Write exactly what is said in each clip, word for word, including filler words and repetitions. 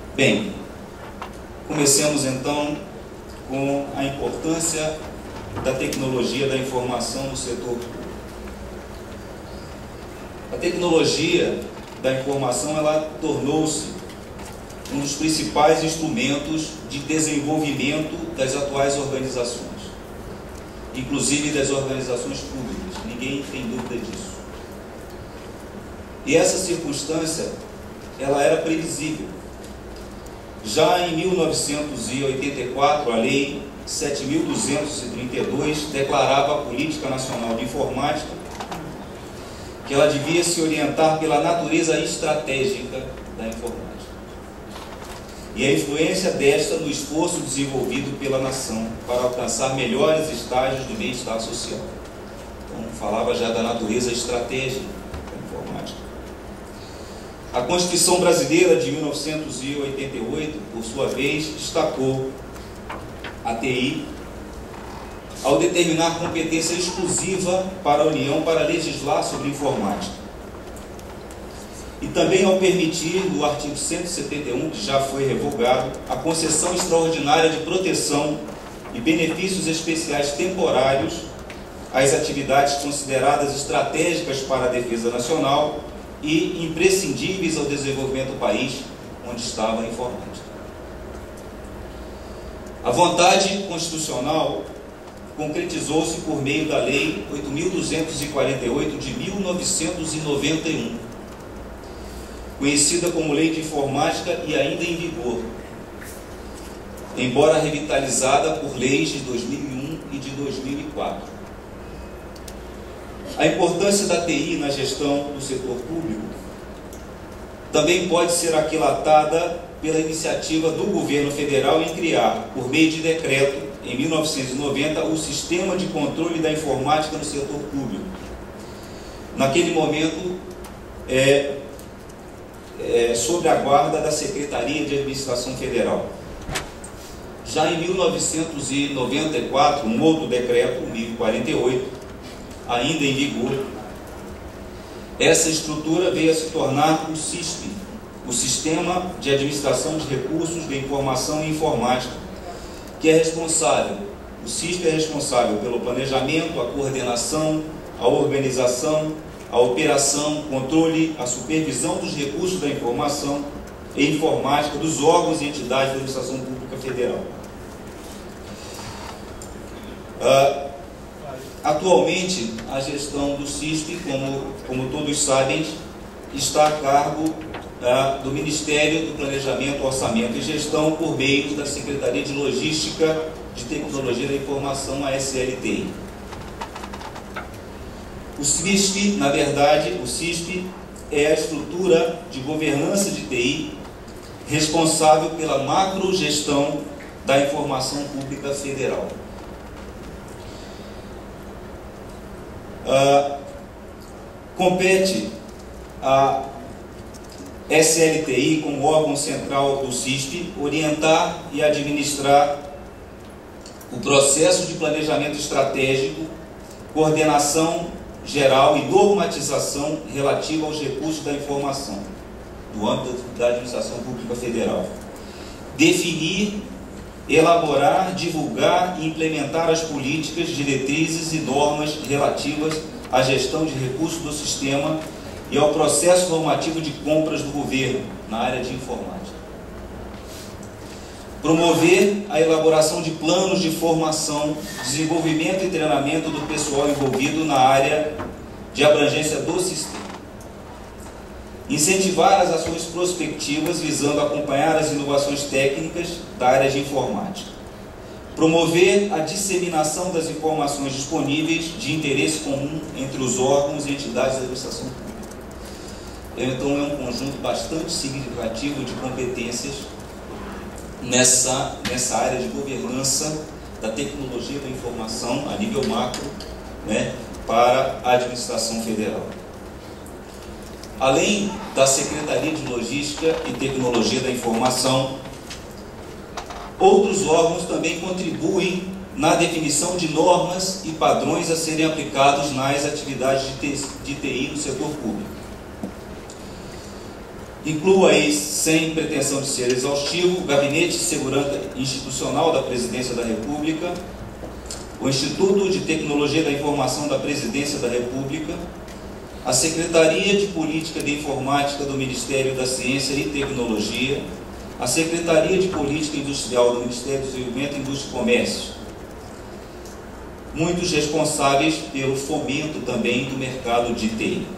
Bem, comecemos então com a importância da tecnologia da informação no setor público. A tecnologia da informação, ela tornou-se um dos principais instrumentos de desenvolvimento das atuais organizações, inclusive das organizações públicas. Ninguém tem dúvida disso. E essa circunstância, ela era previsível. Já em mil novecentos e oitenta e quatro, a Lei sete mil duzentos e trinta e dois declarava a Política Nacional de Informática, que ela devia se orientar pela natureza estratégica da informática e a influência desta no esforço desenvolvido pela nação para alcançar melhores estágios de bem-estar social. Então, falava já da natureza estratégica da informática. A Constituição Brasileira de mil novecentos e oitenta e oito, por sua vez, destacou a T I ao determinar competência exclusiva para a União para legislar sobre informática. E também ao permitir, no artigo cento e setenta e um, que já foi revogado, a concessão extraordinária de proteção e benefícios especiais temporários às atividades consideradas estratégicas para a defesa nacional e imprescindíveis ao desenvolvimento do país onde estava a informática. A vontade constitucional concretizou-se por meio da Lei oito mil duzentos e quarenta e oito de mil novecentos e noventa e um, conhecida como Lei de Informática e ainda em vigor, embora revitalizada por leis de dois mil e um e de dois mil e quatro. A importância da T I na gestão do setor público também pode ser aquilatada pela iniciativa do governo federal em criar, por meio de decreto, em mil novecentos e noventa, o Sistema de Controle da Informática no Setor Público. Naquele momento, é, é, sob a guarda da Secretaria de Administração Federal. Já em mil novecentos e noventa e quatro, um outro decreto, mil e quarenta e oito, ainda em vigor, essa estrutura veio a se tornar o SISP, o Sistema de Administração de Recursos de Informação e Informática, que é responsável, o SISP é responsável pelo planejamento, a coordenação, a organização, a operação, controle, a supervisão dos recursos da informação e informática dos órgãos e entidades da Administração Pública Federal. Uh, atualmente, a gestão do SISP, como, como todos sabem, está a cargo uh, do Ministério do Planejamento, Orçamento e Gestão por meio da Secretaria de Logística de Tecnologia da Informação, a S L T I. O SISP, na verdade, o SISP é a estrutura de governança de T I responsável pela macrogestão da informação pública federal. Uh, compete a S L T I, como órgão central do SISP, orientar e administrar o processo de planejamento estratégico, coordenação geral e normatização relativa aos recursos da informação do âmbito da Administração Pública Federal. Definir, elaborar, divulgar e implementar as políticas, diretrizes e normas relativas à gestão de recursos do sistema e ao processo normativo de compras do governo na área de informática. Promover a elaboração de planos de formação, desenvolvimento e treinamento do pessoal envolvido na área de abrangência do sistema. Incentivar as ações prospectivas visando acompanhar as inovações técnicas da área de informática. Promover a disseminação das informações disponíveis de interesse comum entre os órgãos e entidades da administração pública. Então, é um conjunto bastante significativo de competências nessa, nessa área de governança da tecnologia da informação a nível macro, né, para a administração federal. Além da Secretaria de Logística e Tecnologia da Informação, outros órgãos também contribuem na definição de normas e padrões a serem aplicados nas atividades de T I no setor público. Incluo aí, sem pretensão de ser exaustivo, o Gabinete de Segurança Institucional da Presidência da República, o Instituto de Tecnologia da Informação da Presidência da República, a Secretaria de Política de Informática do Ministério da Ciência e Tecnologia, a Secretaria de Política Industrial do Ministério do Desenvolvimento, Indústria e Comércio, muitos responsáveis pelo fomento também do mercado de T I.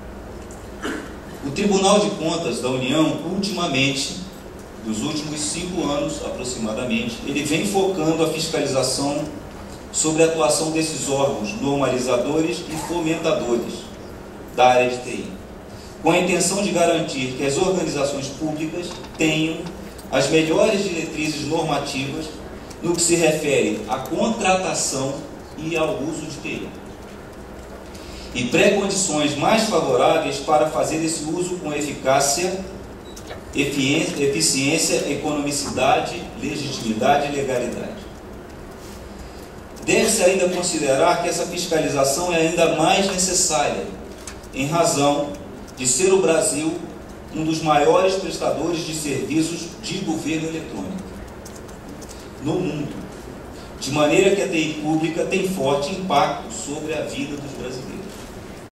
O Tribunal de Contas da União, ultimamente, dos últimos cinco anos aproximadamente, ele vem focando a fiscalização sobre a atuação desses órgãos normalizadores e fomentadores da área de T I, com a intenção de garantir que as organizações públicas tenham as melhores diretrizes normativas no que se refere à contratação e ao uso de T I, e pré-condições mais favoráveis para fazer esse uso com eficácia, eficiência, economicidade, legitimidade e legalidade. Deve-se ainda considerar que essa fiscalização é ainda mais necessária, em razão de ser o Brasil um dos maiores prestadores de serviços de governo eletrônico no mundo, de maneira que a T I pública tem forte impacto sobre a vida dos brasileiros.